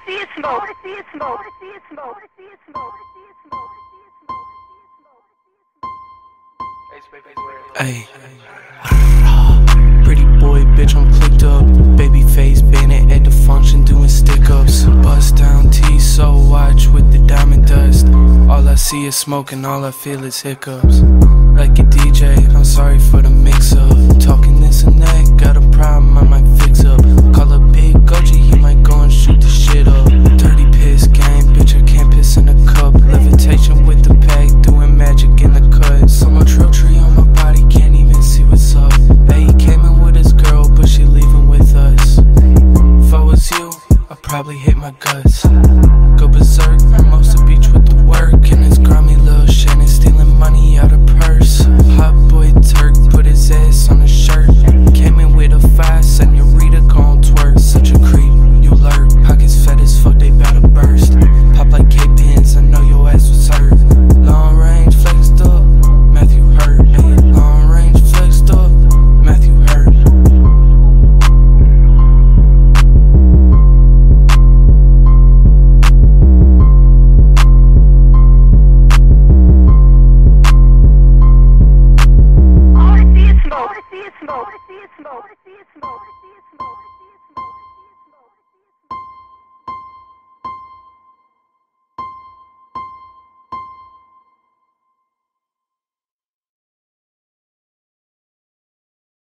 see is smoke. I wanna see is smoke. I wanna see is smoke. I wanna see is smoke. Ay, pretty boy, bitch, I'm clicked up. Baby face, bandit at the function doing stick-ups. Bust down T, so watch with the diamond dust. All I see is smoke and all I feel is hiccups. Like a DJ, I'm sorry for the mix-up. Talking this and that, got a problem, I might fix up. Call up Big Goji, he might go and shoot the shit up. Dirty piss game, bitch, I can't piss in a cup. Levitation with the pack, doing magic in the cut. So much Realtree on my body, can't even see what's up. Hey, he came in with his girl, but she leaving with us. If I was you, I'd probably hit my guts. Go berserk, most the beach with the work. And his grimy little Shannon stealing money out of purse. Hot boy Turk put his ass on his shirt. Came in with a 5, senorita gon' twerk. Such a creep, you lurk. Pockets fat as fuck, they bout to burst. Pop like K-pins, I know your ass was hurt. Long range flexed up, Matthew hurt. Hey, long range flexed up, Matthew hurt. I wanna see is smoke. I wanna see is smoke. I wanna see is smoke.